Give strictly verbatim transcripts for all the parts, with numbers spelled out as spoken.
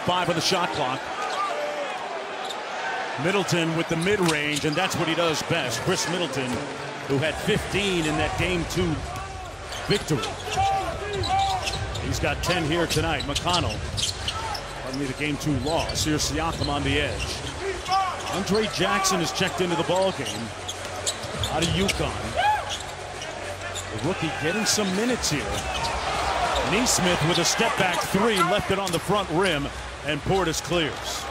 Five on the shot clock. Middleton with the mid-range, and that's what he does best. Chris Middleton, who had fifteen in that game two victory. He's got ten here tonight. McConnell, pardon me, the game two loss. Here's Siakam on the edge. Andre Jackson has checked into the ball game out of UConn. The rookie getting some minutes here. Nesmith with a step back three, left it on the front rim, and Portis clears.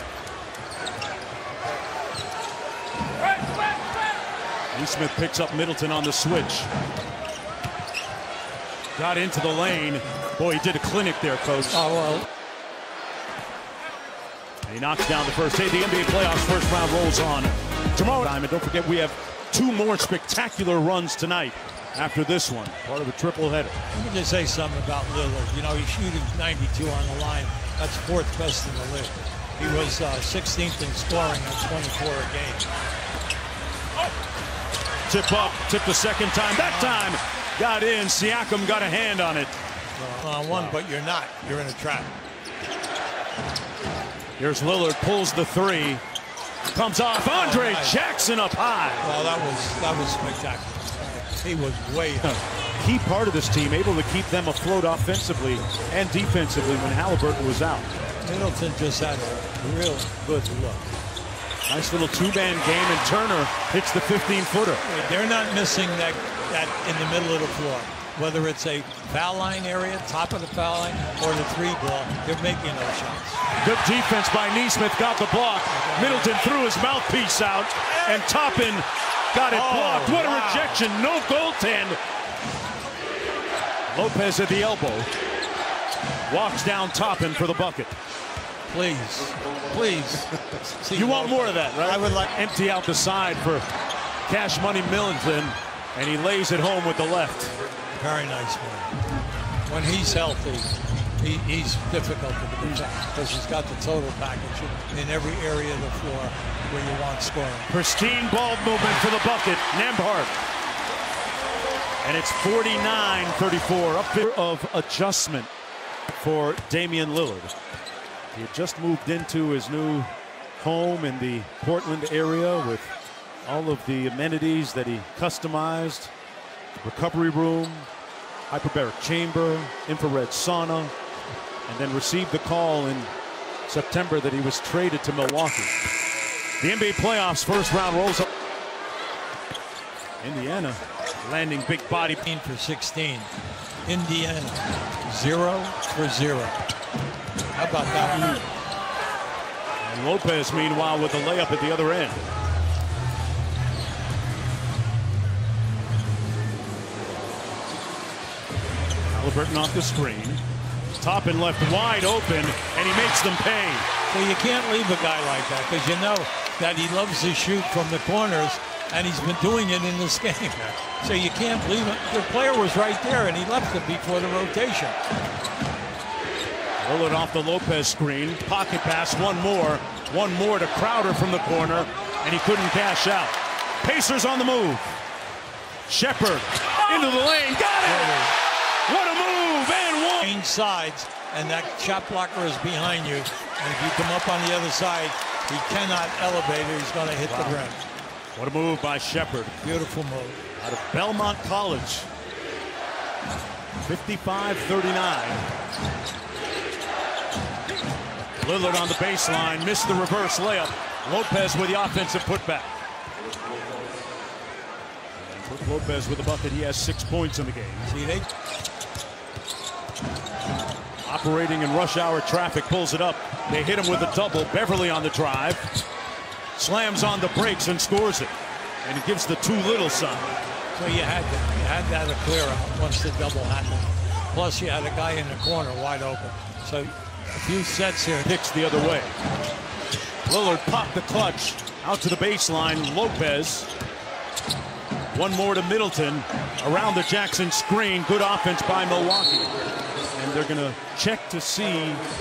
Nesmith picks up Middleton on the switch. Got into the lane. Boy, he did a clinic there, Coach. Oh, well. And he knocks down the first. Hey, the N B A playoffs first round rolls on tomorrow time. And don't forget, we have two more spectacular runs tonight after this one. Part of a triple header. Let me just say something about Lillard. You know, he's shooting ninety-two on the line. That's fourth best in the league. He was uh, sixteenth in scoring at twenty-four a game. Tip up, tip the second time. That time got in. Siakam got a hand on it. Uh, on one, wow. But you're not. You're in a trap. Here's Lillard, pulls the three. Comes off. Andre oh, nice. Jackson up high. Well, that was that was spectacular. He was way high. Key part of this team, able to keep them afloat offensively and defensively when Halliburton was out. Middleton just had a real good look. Nice little two-man game, and Turner hits the fifteen-footer. They're not missing that, that in the middle of the floor. Whether it's a foul line area, top of the foul line, or the three ball, they're making those shots. Good defense by Nesmith, got the block. Middleton threw his mouthpiece out, and Toppin got it blocked. Oh, what wow. a rejection, no goaltend. Lopez at the elbow. Walks down Toppin for the bucket. Please, please. See, you want more of that, right? I would like empty out the side for Cash Money Middleton, and he lays it home with the left. Very nice man. When he's healthy, he, he's difficult to defend because he's got the total package in every area of the floor where you want scoring. Pristine ball movement for the bucket. Nembhard. And it's forty-nine thirty-four. Up there of adjustment for Damian Lillard. He had just moved into his new home in the Portland area with all of the amenities that he customized. Recovery room, hyperbaric chamber, infrared sauna, and then received the call in September that he was traded to Milwaukee. The N B A playoffs first round rolls up. Indiana landing big body. For sixteen. Indiana, zero for zero. How about that? And Lopez, meanwhile, with the layup at the other end. Halliburton off the screen. Toppin left wide open, and he makes them pay. Well, you can't leave a guy like that because you know that he loves to shoot from the corners, and he's been doing it in this game. So you can't leave him. The player was right there, and he left it before the rotation. Lillard off the Lopez screen. Pocket pass, one more. One more to Crowder from the corner, and he couldn't cash out. Pacers on the move. Shepherd into the lane. Got it! What a move, and one! Change sides, and that shot blocker is behind you. And if you come up on the other side, he cannot elevate it. He's going to hit wow. the rim. What a move by Shepherd. Beautiful move. Out of Belmont College. fifty-five thirty-nine. Lillard on the baseline, missed the reverse layup. Lopez with the offensive putback. And Lopez with the bucket. He has six points in the game. See, they operating in rush hour traffic, pulls it up. They hit him with a double. Beverly on the drive. Slams on the brakes and scores it. And it gives the too little sign. So you had to, you had to have a clear out once the double happened. Plus you had a guy in the corner wide open. So a few sets here. Picks the other way. Lillard popped the clutch out to the baseline. Lopez. One more to Middleton. Around the Jackson screen. Good offense by Milwaukee. And they're going to check to see